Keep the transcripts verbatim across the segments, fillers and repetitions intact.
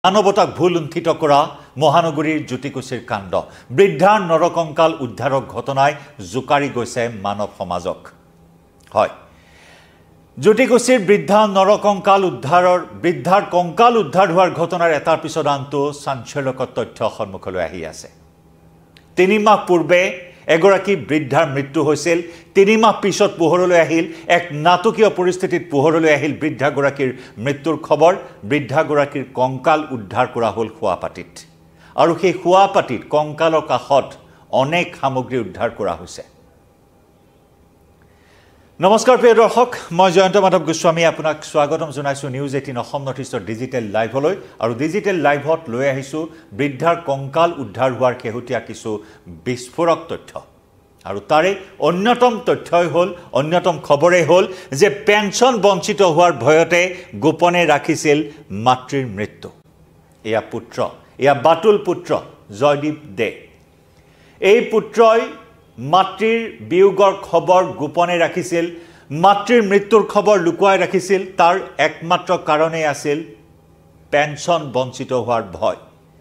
মানৱতাক ভুল লুণ্ঠিত কৰা মহানগৰীৰ জ্যোতিকুছিৰ কাণ্ড বৃদ্ধাৰ নৰকংকাল উদ্ধাৰৰ ঘটনাই জোকাৰি গৈছে মানৱ সমাজক হয় জ্যোতিকুছিৰ বৃদ্ধা নৰকংকাল উদ্ধাৰৰ বৃদ্ধাৰ কংকাল উদ্ধাৰ হোৱাৰ ঘটনাৰ এটাৰ পিছত আনটো চাঞ্চল্যকৰ তথ্য সন্মুখলৈ আহি আছে তিনি মাহ পূৰ্বে এগৰাকী বৃদ্ধাৰ মৃত্যু হৈছিল তিনি মাহ পিছত পোহৰলৈ আহিল এক নাটকীয় পৰিস্থিতিত পোহৰলৈ আহিল বৃদ্ধাগৰাকীৰ মৃত্যুৰ খবৰ বৃদ্ধাগৰাকীৰ কংকাল উদ্ধাৰ কৰা হ'ল খোৱাপাটিত আৰু সেই খোৱাপাটিত কংকালৰ কাষত অনেক সামগ্ৰী উদ্ধাৰ কৰা হৈছে নমস্কাৰ প্ৰিয় দৰ্শক মই জয়ন্ত মাধৱ গোস্বামী আপোনাক স্বাগতম জনাইছো নিউজ এইটিন অসম নৰ্থইষ্টৰ ডিজিটেল লাইভলৈ আৰু ডিজিটেল লাইভত লৈ আহিছো বৃদ্ধাৰ কংকাল উদ্ধাৰ হোৱাৰ খেহুতীয়া কিছু বিস্ফোৰক তথ্য আৰু তাৰে অন্যতম তথ্যই হ'ল অন্যতম খবৰে হ'ল যে পেঞ্চন বঞ্চিত হোৱাৰ ভয়তে গোপনে ৰাখিছিল মাতৃৰ মৃত্যু এয়া পুত্ৰ এয়া বাতুল পুত্ৰ জয়দীপ দে এই পুত্ৰই মাতৃৰ বিয়োগৰ খবৰ গোপনে ৰাখিছিল মাতৃৰ মৃত্যুৰ খবৰ লুকুৱাই ৰাখিছিল তাৰ একমাত্ৰ কাৰণেই আছিল পেঞ্চন বঞ্চিত হোৱাৰ ভয়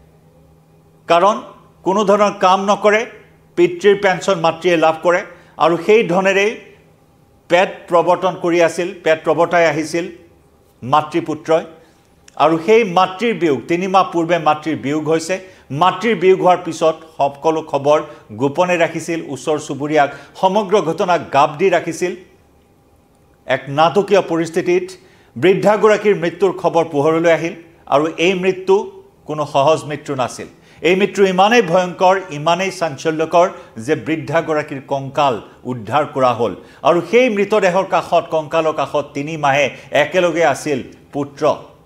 কাৰণ কোনো ধৰণৰ কাম নকৰে পিতৃৰ পেঞ্চন মাতৃয়ে লাভ কৰে আৰু সেই ধনেৰে পেট প্ৰৱৰ্তন কৰি আছিল পেট প্ৰৱৰ্তাই আহিছিল মাতৃপুত্ৰই আৰু সেই মাতৃৰ বিয়োগ তিনি মাহ পূৰ্বে মাতৃৰ বিয়োগ হৈছে মাতৃৰ বিয়োগ হোৱাৰ পিছত সকলো খবৰ গোপনে ৰাখিছিল ওচৰ চুবুৰীয়াক সমগ্ৰ ঘটনা গাপ দি ৰাখিছিল এক নাটকীয় পৰিস্থিতিত বৃদ্ধাগৰাকীৰ মৃত্যুৰ খবৰ পোহৰলৈ আহিল আৰু এই মৃত্যু কোনো সহজ মৃত্যু নাছিল এই মৃত্যু ইমানেই ভয়ংকৰ ইমানেই চাঞ্চল্যকৰ যে বৃদ্ধাগৰাকীৰ কংকাল উদ্ধাৰ কৰা হ'ল আৰু সেই মৃতদেহৰ কাষত কংকালৰ কাষত তিনি মাহে একেলগে আছিল পুত্ৰ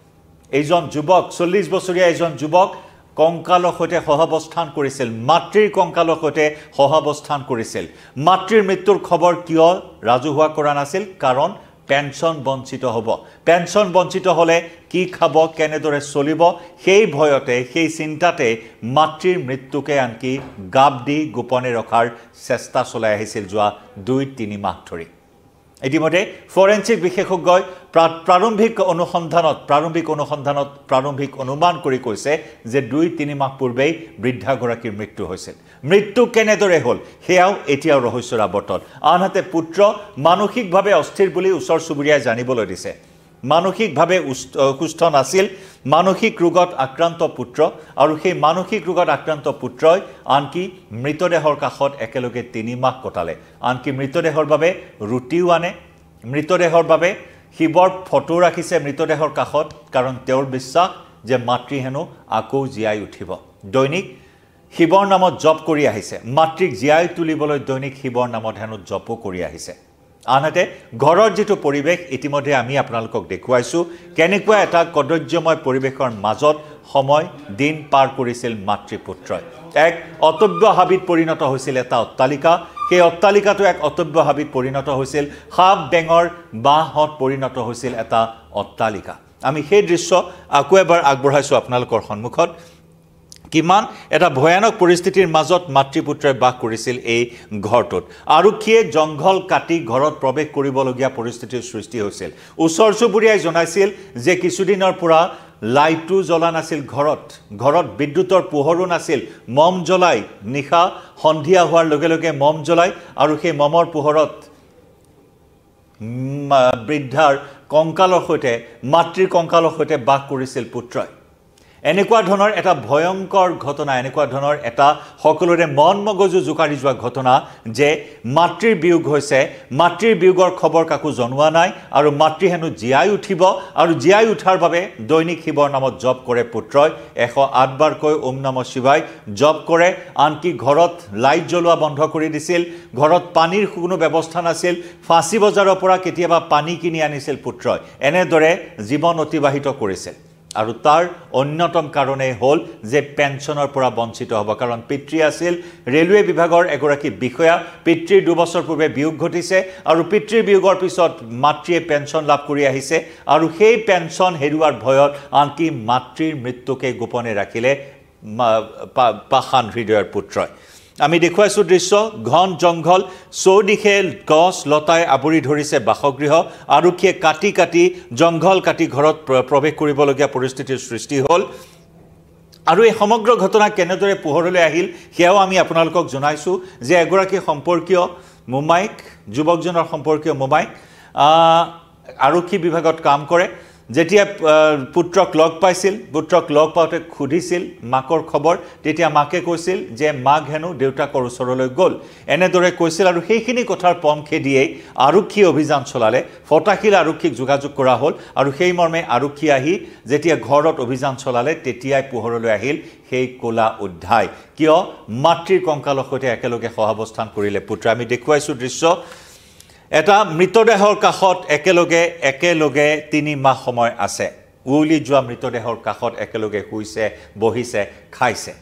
এইজন যুৱক চল্লিছ বছৰীয়া এজন যুৱক কংকালৰ সৈতে সহাৱস্থান কৰিছিল মাতৃৰ কংকালৰ সৈতে সহাৱস্থান কৰিছিল মাতৃৰ মৃত্যুৰ খবৰ কিয় ৰাজহুৱা কৰা নাছিল কাৰণ পেঞ্চন বঞ্চিত হ'ব পেঞ্চন বঞ্চিত হ'লে কি খাব কেনেদৰে চলিব সেই ভয়তে সেই চিন্তাতে মাতৃৰ মৃত্যুকে আনকি গাপ দি গোপনে ৰখাৰ চেষ্টা চলাই আহিছিল যোৱা দুই তিনি মাহ ধৰি ইতিমধ্যে ফৰেনচিক বিশেষজ্ঞই প্ৰাৰম্ভিক অনুসন্ধানত প্ৰাৰম্ভিক অনুসন্ধানত প্ৰাৰম্ভিক অনুমান কৰি কৈছে যে দুই তিনি মাহ পূৰ্বেই বৃদ্ধাগৰাকীৰ মৃত্যু হৈছিল মৃত্যু কেনেদৰে হ'ল সেয়াও এতিয়াও ৰহস্যৰ আৱৰ্তন আনহাতে পুত্ৰ মানসিকভাৱে অস্থিৰ বুলি ওচৰ চুবুৰীয়াই জানিবলৈ দিছে মানসিকভাৱে সুস্থ নাছিল মানসিক ৰোগত আক্ৰান্ত পুত্ৰ আৰু সেই মানসিক ৰোগত আক্ৰান্ত পুত্ৰই আনকি মৃতদেহৰ কাষত একেলগে তিনি মাহ কটালে আনকি মৃতদেহৰ বাবে ৰুটিও আনে মৃতদেহৰ বাবে শিৱৰ ফটো ৰাখিছে মৃতদেহৰ কাষত কাৰণ তেওঁৰ বিশ্বাস যে মাতৃ হেনো আকৌ জীয়াই উঠিব দৈনিক শিৱৰ নামত জপ কৰি আহিছে মাতৃক জীয়াই তুলিবলৈ দৈনিক শিৱৰ নামত হেনো জপো কৰি আহিছে আনহাতে ঘৰৰ যেটো পৰিবেশ ইতিমধ্যে আমি আপোনালোকক দেখুৱাইছো কেনেকুৱা এটা কদৰ্যময় পৰিবেশৰ মাজত সময় দিন পাৰ কৰিছিল মাতৃপুত্ৰই এক অতব্য হাবিত পৰিণত হৈছিল এটা অট্টালিকা সেই অট্টালিকাটো এক অতব্য হাবিত পৰিণত হৈছিল হাব বেঙৰ বাহত পৰিণত হৈছিল এটা অট্টালিকা আমি সেই দৃশ্য আকৌ এবাৰ আগবঢ়াইছো আপোনালোকৰ সন্মুখত কিমান এটা ভয়ানক পৰিস্থিতিৰ মাজত মাতৃপুত্ৰই বাস কৰিছিল এই ঘৰটোত আৰক্ষীয়ে জংঘল কাটি ঘৰত প্ৰৱেশ কৰিবলগীয়া পৰিস্থিতিৰ সৃষ্টি হৈছিল ওচৰ চুবুৰীয়াই জনাইছিল যে কিছুদিনৰ পৰা লাইটটো জ্বলা নাছিল ঘৰত ঘৰত বিদ্যুতৰ পোহৰো নাছিল মম জ্বলাই নিশা সন্ধিয়া হোৱাৰ লগে লগে মম জ্বলাই আৰু সেই মমৰ পোহৰত বৃদ্ধাৰ কংকালৰ সৈতে মাতৃৰ কংকালৰ সৈতে বাস কৰিছিল পুত্ৰই এনেকুৱা ধৰণৰ এটা ভয়ংকৰ ঘটনা এনেকুৱা ধৰণৰ এটা সকলোৰে মন মগজু জোকাৰি যোৱা ঘটনা যে মাতৃৰ বিয়োগ হৈছে মাতৃৰ বিয়োগৰ খবৰ কাকো জনোৱা নাই আৰু মাতৃ হেনো জীয়াই উঠিব আৰু জীয়াই উঠাৰ বাবে দৈনিক শিৱৰ নামত জপ কৰে পুত্ৰই এশ আঠ বাৰকৈ ওম নমঃ শিৱায় জপ কৰে আনকি ঘৰত লাইট জ্বলোৱা বন্ধ কৰি দিছিল ঘৰত পানীৰ কোনো ব্যৱস্থা নাছিল ফাঁচি বজাৰৰ পৰা কেতিয়াবা পানী কিনি আনিছিল পুত্ৰই এনেদৰে জীৱন অতিবাহিত কৰিছিল আৰু তাৰ অন্যতম কাৰণে হ'ল যে পেঞ্চনৰ পৰা বঞ্চিত হ'ব কাৰণ পিতৃ আছিল ৰেলৱে বিভাগৰ এগৰাকী বিষয়া পিতৃৰ দুবছৰ পূৰ্বে বিয়োগ ঘটিছে আৰু পিতৃৰ বিয়োগৰ পিছত মাতৃয়ে পেঞ্চন লাভ কৰি আহিছে আৰু সেই পেঞ্চন হেৰুৱাৰ ভয়ত আনকি মাতৃৰ মৃত্যুকে গোপনে ৰাখিলে পাষাণ হৃদয়ৰ পুত্ৰই আমি দেখুৱাইছো দৃশ্য ঘন জংঘল চৌদিশে গছ লতাই আবৰি ধৰিছে বাসগৃহ আৰক্ষীয়ে কাটি কাটি জংঘল কাটি ঘৰত প্ৰৱেশ কৰিবলগীয়া পৰিস্থিতিৰ সৃষ্টি হ'ল আৰু এই সমগ্ৰ ঘটনা কেনেদৰে পোহৰলৈ আহিল সেয়াও আমি আপোনালোকক জনাইছো যে এগৰাকী সম্পৰ্কীয় মোমাইক যুৱকজনৰ সম্পৰ্কীয় মোমাইক আৰক্ষী বিভাগত কাম কৰে যেতিয়া পুত্ৰক লগ পাইছিল পুত্ৰক লগ পাওঁতে খুদিছিল মাকৰ খবৰ তেতিয়া মাকে কৈছিল যে মাক হেনো দেউতাকৰ ওচৰলৈ গ'ল এনেদৰে কৈছিল আৰু সেইখিনি কথাৰ পম খেদিয়ে আৰক্ষী অভিযান চলালে ফটাকিল আৰক্ষীক যোগাযোগ কৰা হ'ল আৰু সেই মৰ্মে আৰক্ষী আহি যেতিয়া ঘৰত অভিযান চলালে তেতিয়াই পোহৰলৈ আহিল সেই কোলা উদ্ধাই কিয় মাতৃৰ কংকালৰ সৈতে একেলগে সহাৱস্থান কৰিলে পুত্ৰ আমি দেখুৱাইছো দৃশ্য এটা মৃতদেহৰ কাষত একেলগে একেলগে তিনি মাহ সময় আছে উলি যোৱা মৃতদেহৰ কাষত একেলগে শুইছে বহিছে খাইছে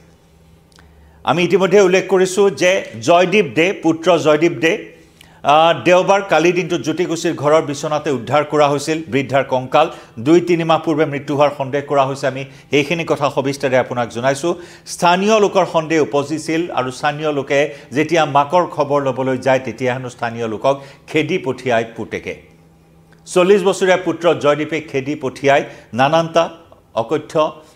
আমি ইতিমধ্যে উল্লেখ কৰিছো যে জয়দীপ দে পুত্ৰ জয়দীপ দে দেওবাৰ কালি দিনটো জ্যোতিকুছিৰ ঘৰৰ বিছনাতে উদ্ধাৰ কৰা হৈছিল বৃদ্ধাৰ কংকাল দুই তিনি মাহ পূৰ্বে মৃত্যু হোৱাৰ সন্দেহ কৰা হৈছে আমি এইখিনি কথা সবিস্তাৰে আপোনাক জনাইছো স্থানীয় লোকৰ সন্দেহ উপজিছিল আৰু স্থানীয় লোকে যেতিয়া মাকৰ খবৰ ল'বলৈ যায় তেতিয়া হেনো স্থানীয় লোকক খেদি পঠিয়াই পুতেকে চল্লিছ বছৰীয়া পুত্ৰ জয়দীপে খেদি পঠিয়াই নানানটা অকথ্য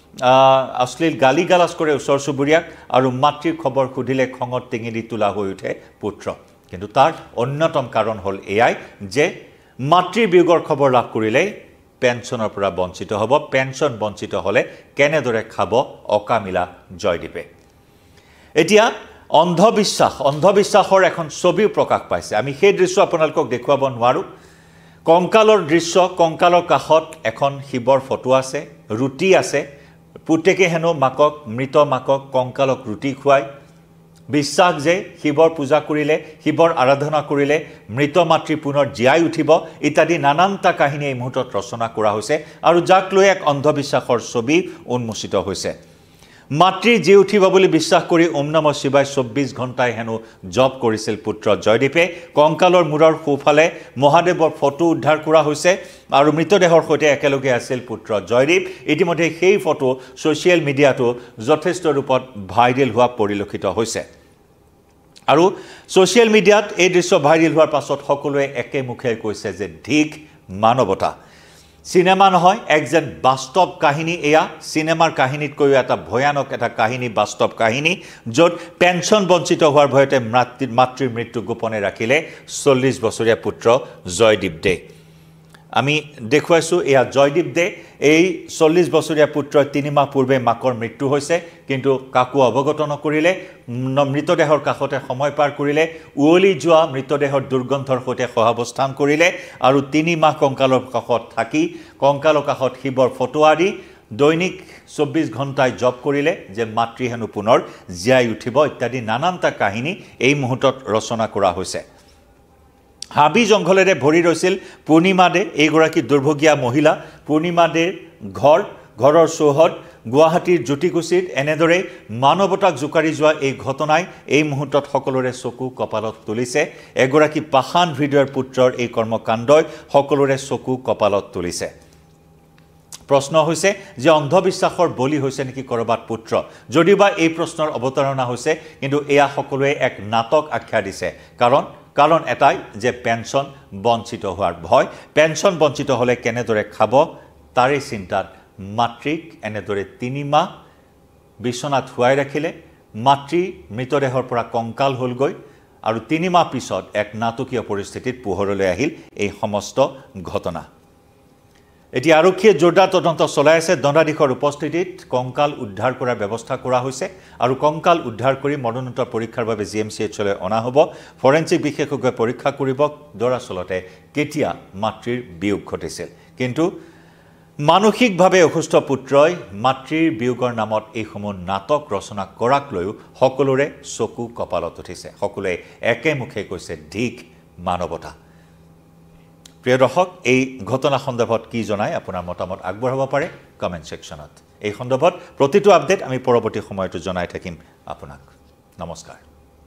অশ্লীল গালি গালাজ কৰে ওচৰ চুবুৰীয়াক আৰু মাতৃৰ খবৰ সুধিলে খঙত টিঙি দি তোলা হৈ উঠে পুত্ৰ কিন্তু তাৰ অন্যতম কাৰণ হ'ল এয়াই যে মাতৃৰ বিয়োগৰ খবৰ লাভ কৰিলে পেঞ্চনৰ পৰা বঞ্চিত হ'ব পেঞ্চন বঞ্চিত হ'লে কেনেদৰে খাব অকামিলা জয়দীপে এতিয়া অন্ধবিশ্বাস অন্ধবিশ্বাসৰ এখন ছবি প্ৰকাশ পাইছে আমি সেই দৃশ্য আপোনালোকক দেখুৱাব নোৱাৰো কংকালৰ দৃশ্য কংকালৰ কাষত এখন শিৱৰ ফটো আছে ৰুটি আছে পুতেকে হেনো মাকক মৃত মাকক কংকালক ৰুটি খুৱায় বিশ্বাস যে শিৱৰ পূজা কৰিলে শিৱৰ আৰাধনা কৰিলে মৃত মাতৃ পুনৰ জীয়াই উঠিব ইত্যাদি নানানটা কাহিনী এই মুহূৰ্তত ৰচনা কৰা হৈছে আৰু যাক লৈ এক অন্ধবিশ্বাসৰ ছবি উন্মোচিত হৈছে মাতৃ জি উঠিব বুলি বিশ্বাস কৰি ওম নম শিৱায় চৌব্বিছ ঘণ্টাই হেনো জপ কৰিছিল পুত্ৰ জয়দীপে কংকালৰ মূৰৰ সোঁফালে মহাদেৱৰ ফটো উদ্ধাৰ কৰা হৈছে আৰু মৃতদেহৰ সৈতে একেলগে আছিল পুত্ৰ জয়দীপ ইতিমধ্যে সেই ফটো ছ'চিয়েল মিডিয়াটো যথেষ্ট ৰূপত ভাইৰেল হোৱা পৰিলক্ষিত হৈছে আৰু ছ'চিয়েল মিডিয়াত এই দৃশ্য ভাইৰেল হোৱাৰ পাছত সকলোৱে একে মুখে কৈছে যে ধিক মানৱতা সিনেমা নহয় একজন বাস্তৱ কাহিনী এয়া সিনেমাৰ কাহিনীতকৈ এটা ভয়ানক এটা কাহিনী বাস্তৱ কাহিনী য'ত পেঞ্চন বঞ্চিত হোৱাৰ ভয়তে মাতৃৰ মৃত্যু গোপনে ৰাখিলে চল্লিছ বছৰীয়া পুত্ৰ জয়দীপ দে আমি দেখুৱাইছো এয়া জয়দীপ দে এই চল্লিছ বছৰীয়া পুত্ৰ তিনি মাহ পূৰ্বে মাকৰ মৃত্যু হৈছে কিন্তু কাকো অৱগত নকৰিলে মৃতদেহৰ কাষতে সময় পাৰ কৰিলে উৱলি যোৱা মৃতদেহৰ দুৰ্গন্ধৰ সৈতে সহাৱস্থান কৰিলে আৰু তিনি মাহ কংকালৰ কাষত থাকি কংকালৰ কাষত শিৱৰ ফটো আদি দৈনিক চৌব্বিছ ঘণ্টাই জপ কৰিলে যে মাতৃ হেনো পুনৰ জীয়াই উঠিব ইত্যাদি নানানটা কাহিনী এই মুহূৰ্তত ৰচনা কৰা হৈছে হাবি জংঘলেৰে ভৰি ৰৈছিল পূৰ্ণিমা দে এইগৰাকী দুৰ্ভগীয়া মহিলা পূৰ্ণিমা দেৰ ঘৰ ঘৰৰ চৌহদ গুৱাহাটীৰ জ্যোতিকুছিত এনেদৰে মানৱতাক জোকাৰি যোৱা এই ঘটনাই এই মুহূৰ্তত সকলোৰে চকু কপালত তুলিছে এগৰাকী পাষাণ হৃদয়ৰ পুত্ৰৰ এই কৰ্মকাণ্ডই সকলোৰে চকু কপালত তুলিছে প্ৰশ্ন হৈছে যে অন্ধবিশ্বাসৰ বলি হৈছে নেকি কৰবাত পুত্ৰ যদিবা এই প্ৰশ্নৰ অৱতাৰণা হৈছে কিন্তু এয়া সকলোৱে এক নাটক আখ্যা দিছে কাৰণ কাৰণ এটাই যে পেঞ্চন বঞ্চিত হোৱাৰ ভয় পেঞ্চন বঞ্চিত হ'লে কেনেদৰে খাব তাৰে চিন্তাত মাতৃক এনেদৰে তিনি মাহ বিছনাত শুৱাই ৰাখিলে মাতৃ মৃতদেহৰ পৰা কংকাল হ'লগৈ আৰু তিনি মাহ পিছত এক নাটকীয় পৰিস্থিতিত পোহৰলৈ আহিল এই সমস্ত ঘটনা এতিয়া আৰক্ষীয়ে জোৰদাৰ তদন্ত চলাই আছে দণ্ডাধীশৰ উপস্থিতিত কংকাল উদ্ধাৰ কৰাৰ ব্যৱস্থা কৰা হৈছে আৰু কংকাল উদ্ধাৰ কৰি মৰণোত্তৰ পৰীক্ষাৰ বাবে জি এম চি এইচলৈ অনা হ'ব ফৰেনচিক বিশেষজ্ঞই পৰীক্ষা কৰিব দৰাচলতে কেতিয়া মাতৃৰ বিয়োগ ঘটিছিল কিন্তু মানসিকভাৱে অসুস্থ পুত্ৰই মাতৃৰ বিয়োগৰ নামত এইসমূহ নাটক ৰচনা কৰাক লৈও সকলোৰে চকু কপালত উঠিছে সকলোৱে একেমুখে কৈছে ধিক মানৱতা প্ৰিয় দৰ্শক এই ঘটনা সন্দৰ্ভত কি জনায় আপোনাৰ মতামত আগবঢ়াব পাৰে কমেন্ট সেকশনত এই সন্দৰ্ভত প্ৰতিটো আপডেট আমি পৰৱৰ্তী সময়তো জনাই থাকিম আপোনাক নমস্কাৰ